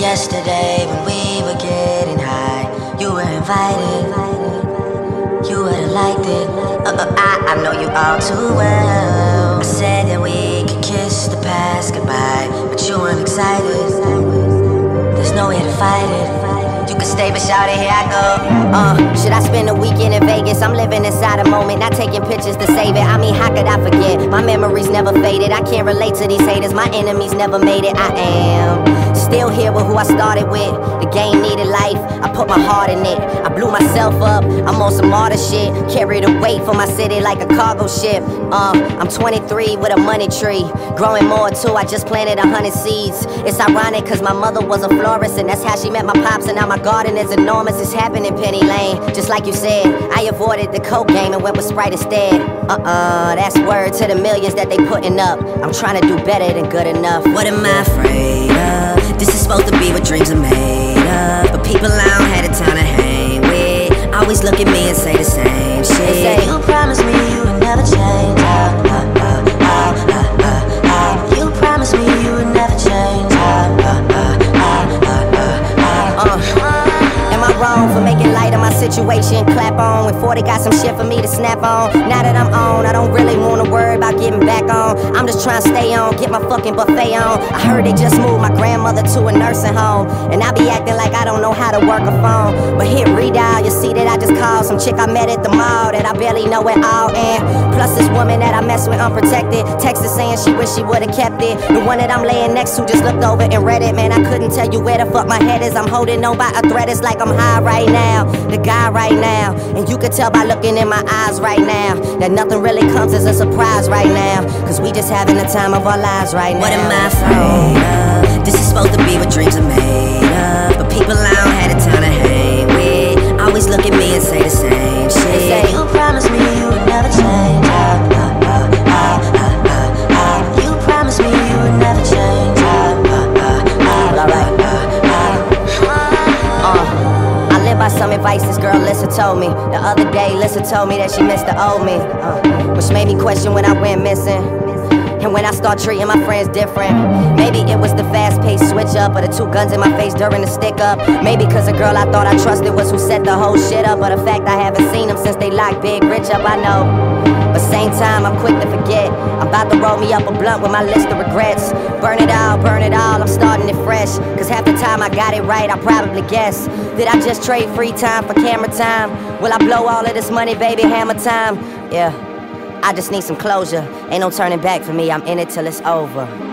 Yesterday when we were getting high, you were invited, you would've liked it. I know you all too well. I said that we could kiss the past goodbye, but you weren't excited. There's no way to fight it. You can stay, but shout it, here I go. Should I spend a weekend in Vegas? I'm living inside a moment, not taking pictures to save it. I mean, how could I forget? My memories never faded. I can't relate to these haters. My enemies never made it. I am still here with who I started with. The game needed life, I put my heart in it. I blew myself up, I'm on some harder shit. Carry the weight for my city like a cargo ship. I'm 23 with a money tree, growing more too, I just planted 100 seeds. It's ironic cause my mother was a florist, and that's how she met my pops, and now my garden is enormous. It's happening in Penny Lane, just like you said. I avoided the coke game and went with Sprite instead. That's word to the millions that they putting up. I'm trying to do better than good enough. What am I afraid of? This is supposed to be what dreams are made of, but people I don't have the time to hang with always look at me and say the same shit. They say, you promised me you would never change. You promised me you would never change. Am I wrong for making light of my situation? Clap on when 40 got some shit for me to snap on. Now that I'm on, I don't really wanna worry about getting back on. I'm just trying to stay on, get my fucking buffet on. I heard they just moved my grandmother to a nursing home, and I be acting like I don't know how to work a phone. But hit redial, you see that I just called some chick I met at the mall that I barely know at all. And plus this woman that I mess with unprotected, texted saying she wish she would've kept it. The one that I'm laying next to just looked over and read it. Man, I couldn't tell you where the fuck my head is. I'm holding on by a thread, it's like I'm high right now, the guy right now. And you could tell by looking in my eyes right now that nothing really comes as a surprise right now, cause we just having the time of our lives right now. What am I afraid of? This is supposed to be what dreams are made of, but people I don't have the time to hang with always look at me and say the same shit. They say, you promised me you would never change. You promised me you would never change. I live by some advice this girl Lissa told me. The other day Lissa told me that she missed the old me, which made me question when I went missing, and when I start treating my friends different. Maybe it was the fast-paced switch up, or the 2 guns in my face during the stick up. Maybe cause a girl I thought I trusted was who set the whole shit up, or the fact I haven't seen them since they locked Big Rich up, I know. But same time, I'm quick to forget. I'm about to roll me up a blunt with my list of regrets. Burn it all, I'm starting it fresh. Cause half the time I got it right, I probably guess. Did I just trade free time for camera time? Will I blow all of this money, baby, hammer time? Yeah, I just need some closure. Ain't no turning back for me, I'm in it till it's over.